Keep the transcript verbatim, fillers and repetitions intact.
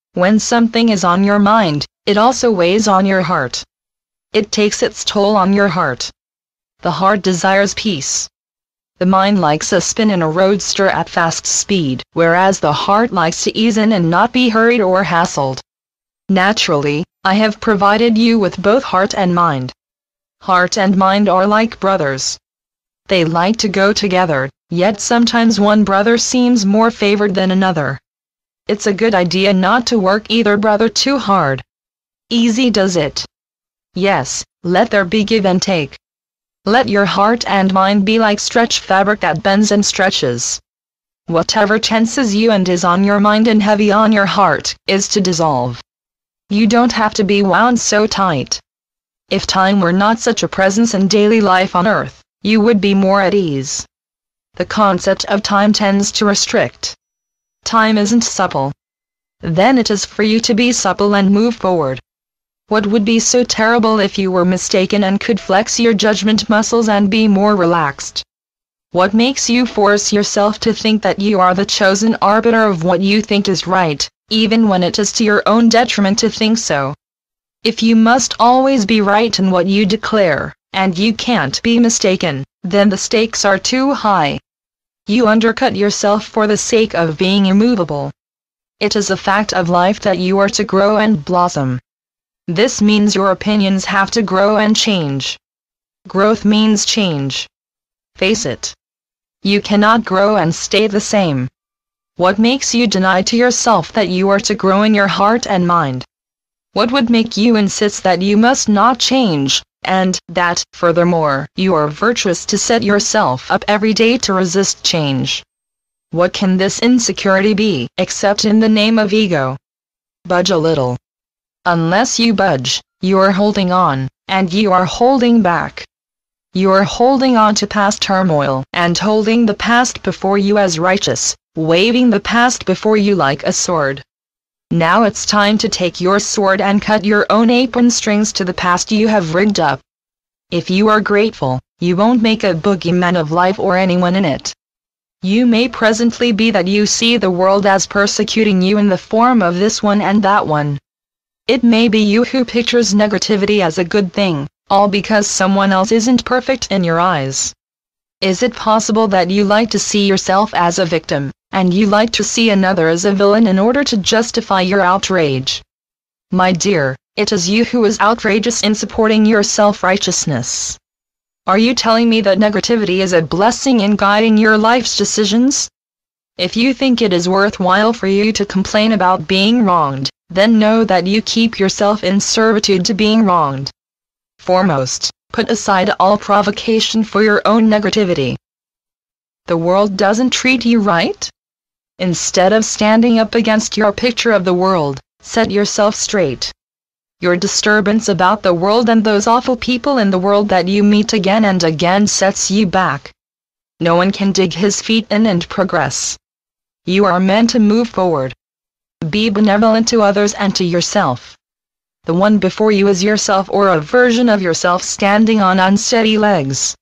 When something is on your mind, it also weighs on your heart. It takes its toll on your heart. The heart desires peace. The mind likes a spin in a roadster at fast speed, whereas the heart likes to ease in and not be hurried or hassled. Naturally, I have provided you with both heart and mind. Heart and mind are like brothers. They like to go together, yet sometimes one brother seems more favored than another. It's a good idea not to work either brother too hard. Easy does it. Yes, let there be give and take. Let your heart and mind be like stretch fabric that bends and stretches. Whatever tenses you and is on your mind and heavy on your heart, is to dissolve. You don't have to be wound so tight. If time were not such a presence in daily life on earth, you would be more at ease. The concept of time tends to restrict. Time isn't supple. Then it is for you to be supple and move forward. What would be so terrible if you were mistaken and could flex your judgment muscles and be more relaxed? What makes you force yourself to think that you are the chosen arbiter of what you think is right, even when it is to your own detriment to think so? If you must always be right in what you declare, and you can't be mistaken, then the stakes are too high. You undercut yourself for the sake of being immovable. It is a fact of life that you are to grow and blossom. This means your opinions have to grow and change. Growth means change. Face it. You cannot grow and stay the same. What makes you deny to yourself that you are to grow in your heart and mind? What would make you insist that you must not change, and that, furthermore, you are virtuous to set yourself up every day to resist change? What can this insecurity be, except in the name of ego? Budge a little. Unless you budge, you are holding on, and you are holding back. You are holding on to past turmoil, and holding the past before you as righteous, waving the past before you like a sword. Now it's time to take your sword and cut your own apron strings to the past you have rigged up. If you are grateful, you won't make a boogeyman of life or anyone in it. You may presently be that you see the world as persecuting you in the form of this one and that one. It may be you who pictures negativity as a good thing, all because someone else isn't perfect in your eyes. Is it possible that you like to see yourself as a victim, and you like to see another as a villain in order to justify your outrage? My dear, it is you who is outrageous in supporting your self-righteousness. Are you telling me that negativity is a blessing in guiding your life's decisions? If you think it is worthwhile for you to complain about being wronged, then know that you keep yourself in servitude to being wronged. Foremost, put aside all provocation for your own negativity. The world doesn't treat you right? Instead of standing up against your picture of the world, set yourself straight. Your disturbance about the world and those awful people in the world that you meet again and again sets you back. No one can dig his feet in and progress. You are meant to move forward. Be benevolent to others and to yourself. The one before you is yourself or a version of yourself standing on unsteady legs.